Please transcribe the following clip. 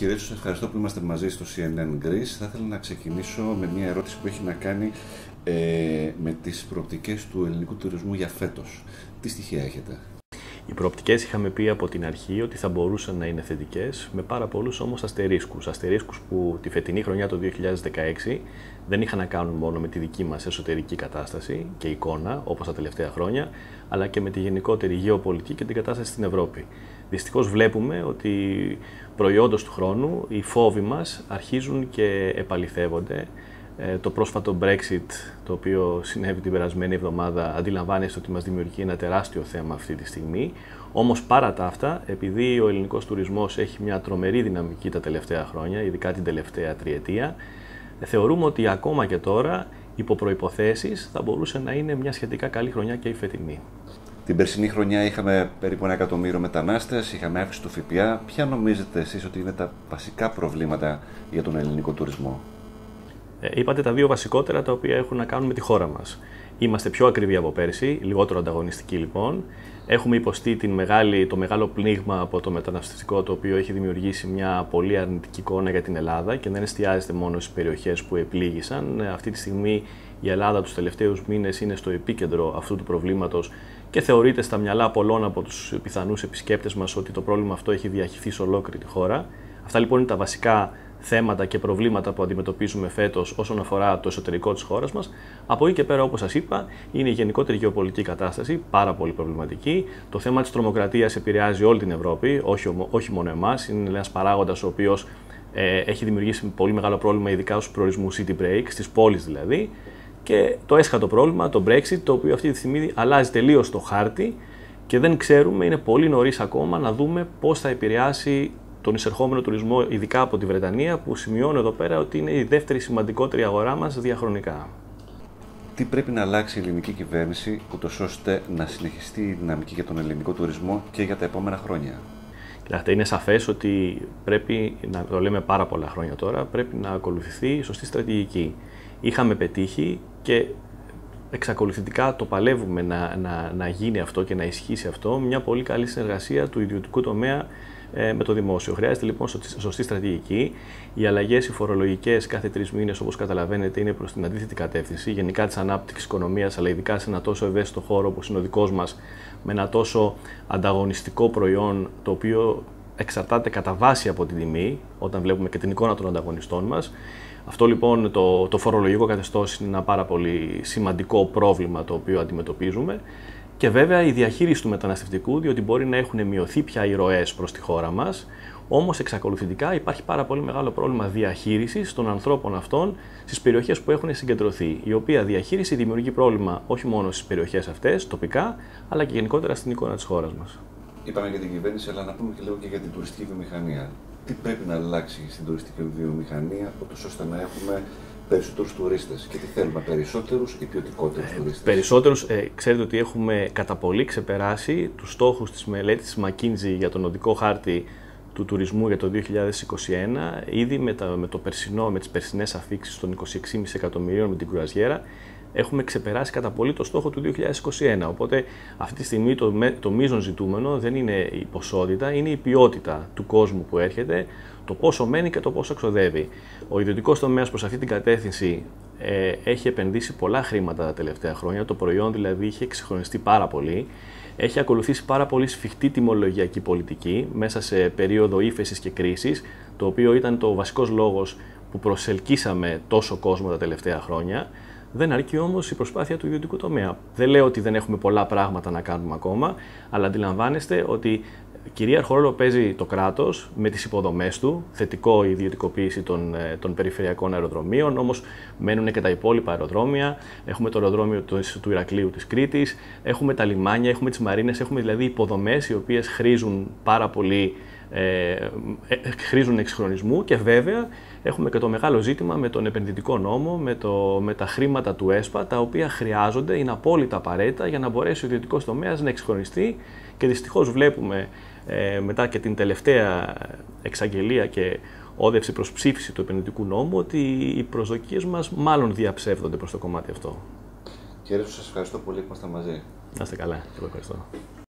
Κύριε Ρέτσο, σας ευχαριστώ που είμαστε μαζί στο CNN Greece. Θα ήθελα να ξεκινήσω με μια ερώτηση που έχει να κάνει με τις προοπτικές του ελληνικού τουρισμού για φέτος. Τι στοιχεία έχετε? Οι προοπτικές είχαμε πει από την αρχή ότι θα μπορούσαν να είναι θετικές, με πάρα πολλούς όμως αστερίσκους. Αστερίσκους που τη φετινή χρονιά το 2016 δεν είχαν να κάνουν μόνο με τη δική μας εσωτερική κατάσταση και εικόνα, όπως τα τελευταία χρόνια, αλλά και με τη γενικότερη γεωπολιτική και την κατάσταση στην Ευρώπη. Δυστυχώς βλέπουμε ότι προϊόντος του χρόνου οι φόβοι μας αρχίζουν και επαληθεύονται. Το πρόσφατο Brexit, το οποίο συνέβη την περασμένη εβδομάδα, αντιλαμβάνεστε ότι μας δημιουργεί ένα τεράστιο θέμα αυτή τη στιγμή. Όμως παρά τα αυτά, επειδή ο ελληνικός τουρισμός έχει μια τρομερή δυναμική τα τελευταία χρόνια, ειδικά την τελευταία τριετία, θεωρούμε ότι ακόμα και τώρα, υπό προϋποθέσεις, θα μπορούσε να είναι μια σχετικά καλή χρονιά και η φετινή. Την περσινή χρονιά είχαμε περίπου 1 εκατομμύριο μετανάστες, είχαμε αύξηση του ΦΠΑ. Ποια νομίζετε εσείς ότι είναι τα βασικά προβλήματα για τον ελληνικό τουρισμό? Είπατε τα δύο βασικότερα τα οποία έχουν να κάνουν με τη χώρα μας. Είμαστε πιο ακριβοί από πέρσι, λιγότερο ανταγωνιστικοί λοιπόν. Έχουμε υποστεί το μεγάλο πλήγμα από το μεταναστευτικό, το οποίο έχει δημιουργήσει μια πολύ αρνητική εικόνα για την Ελλάδα και δεν εστιάζεται μόνο στις περιοχές που επλήγησαν. Αυτή τη στιγμή η Ελλάδα τους τελευταίους μήνες είναι στο επίκεντρο αυτού του προβλήματος και θεωρείται στα μυαλά πολλών από τους πιθανούς επισκέπτες μας ότι το πρόβλημα αυτό έχει διαχυθεί σε ολόκληρη τη χώρα. Αυτά λοιπόν είναι τα βασικά θέματα και προβλήματα που αντιμετωπίζουμε φέτος όσον αφορά το εσωτερικό της χώρας μας. Από εκεί και πέρα, όπως σας είπα, είναι η γενικότερη γεωπολιτική κατάσταση, πάρα πολύ προβληματική. Το θέμα της τρομοκρατίας επηρεάζει όλη την Ευρώπη, όχι μόνο εμάς. Είναι ένας παράγοντας ο οποίος έχει δημιουργήσει πολύ μεγάλο πρόβλημα, ειδικά στους προορισμούς city break, στις πόλεις δηλαδή. Και το έσχατο πρόβλημα, το Brexit, το οποίο αυτή τη στιγμή αλλάζει τελείως το χάρτη και δεν ξέρουμε, είναι πολύ νωρίς ακόμα να δούμε πώς θα επηρεάσει τον εισερχόμενο τουρισμό, ειδικά από τη Βρετανία, που σημειώνω εδώ πέρα ότι είναι η δεύτερη σημαντικότερη αγορά μας διαχρονικά. Τι πρέπει να αλλάξει η ελληνική κυβέρνηση, ούτως ώστε να συνεχιστεί η δυναμική για τον ελληνικό τουρισμό και για τα επόμενα χρόνια? Κοιτάξτε, είναι σαφές ότι πρέπει, να το λέμε πάρα πολλά χρόνια τώρα, πρέπει να ακολουθηθεί η σωστή στρατηγική. Είχαμε πετύχει και εξακολουθητικά το παλεύουμε να γίνει αυτό και να ισχύσει αυτό, μια πολύ καλή συνεργασία του ιδιωτικού τομέα με το δημόσιο. Χρειάζεται λοιπόν σωστή στρατηγική. Οι αλλαγές οι φορολογικές κάθε 3 μήνες, όπως καταλαβαίνετε, είναι προς την αντίθετη κατεύθυνση, γενικά της ανάπτυξης οικονομίας, αλλά ειδικά σε ένα τόσο ευαίσθητο χώρο όπως είναι ο δικός μας, με ένα τόσο ανταγωνιστικό προϊόν, το οποίο εξαρτάται κατά βάση από την τιμή, όταν βλέπουμε και την εικόνα των ανταγωνιστών μας. Αυτό λοιπόν το φορολογικό καθεστώς είναι ένα πάρα πολύ σημαντικό πρόβλημα το οποίο αντιμετωπίζουμε. Και βέβαια η διαχείριση του μεταναστευτικού, διότι μπορεί να έχουν μειωθεί πια οι ροές προς τη χώρα μας, όμως εξακολουθητικά υπάρχει πάρα πολύ μεγάλο πρόβλημα διαχείρισης των ανθρώπων αυτών στις περιοχές που έχουν συγκεντρωθεί, η οποία διαχείριση δημιουργεί πρόβλημα όχι μόνο στις περιοχές αυτές, τοπικά, αλλά και γενικότερα στην εικόνα της χώρας μας. Είπαμε για την κυβέρνηση, αλλά να πούμε και λίγο και για την τουριστική βιομηχανία. Τι πρέπει να αλλάξει στην τουριστική βιομηχανία, ώστε να έχουμε περισσότερους τουρίστες? Και τι θέλουμε, περισσότερους ή ποιοτικότερους τουρίστες? Περισσότερους. Ξέρετε ότι έχουμε κατά πολύ ξεπεράσει τους στόχους της μελέτης της McKinsey για τον οδικό χάρτη του τουρισμού για το 2021, ήδη με τις περσινές αφίξεις των 26,5 εκατομμυρίων με την κρουαζιέρα, έχουμε ξεπεράσει κατά πολύ το στόχο του 2021. Οπότε αυτή τη στιγμή το μείζον ζητούμενο δεν είναι η ποσότητα, είναι η ποιότητα του κόσμου που έρχεται, το πόσο μένει και το πόσο εξοδεύει. Ο ιδιωτικός τομέας προς αυτή την κατεύθυνση έχει επενδύσει πολλά χρήματα τα τελευταία χρόνια, το προϊόν δηλαδή είχε εξυγχρονιστεί πάρα πολύ. Έχει ακολουθήσει πάρα πολύ σφιχτή τιμολογιακή πολιτική μέσα σε περίοδο ύφεσης και κρίσης, το οποίο ήταν το βασικός λόγος που προσελκύσαμε τόσο κόσμο τα τελευταία χρόνια. Δεν αρκεί όμως η προσπάθεια του ιδιωτικού τομέα. Δεν λέω ότι δεν έχουμε πολλά πράγματα να κάνουμε ακόμα, αλλά αντιλαμβάνεστε ότι κυρίαρχο ρόλο παίζει το κράτος με τις υποδομές του, θετικό η ιδιωτικοποίηση των περιφερειακών αεροδρομίων, όμως μένουν και τα υπόλοιπα αεροδρόμια. Έχουμε το αεροδρόμιο του Ηρακλείου της Κρήτης, έχουμε τα λιμάνια, έχουμε τις μαρίνες, έχουμε δηλαδή υποδομές οι οποίες χρήζουν πάρα πολύ, χρήζουν εξυγχρονισμού και βέβαια έχουμε και το μεγάλο ζήτημα με τον επενδυτικό νόμο, με τα χρήματα του ΕΣΠΑ, τα οποία χρειάζονται, είναι απόλυτα απαραίτητα για να μπορέσει ο ιδιωτικός τομέας να εξυγχρονιστεί και δυστυχώς βλέπουμε μετά και την τελευταία εξαγγελία και όδευση προς ψήφιση του επενδυτικού νόμου ότι οι προσδοκίες μας μάλλον διαψεύδονται προς το κομμάτι αυτό. Κύριε Ρέτσο, σας ευχαριστώ πολύ που ήμασταν μαζί. Να είστε καλά. Εγώ ευχαριστώ.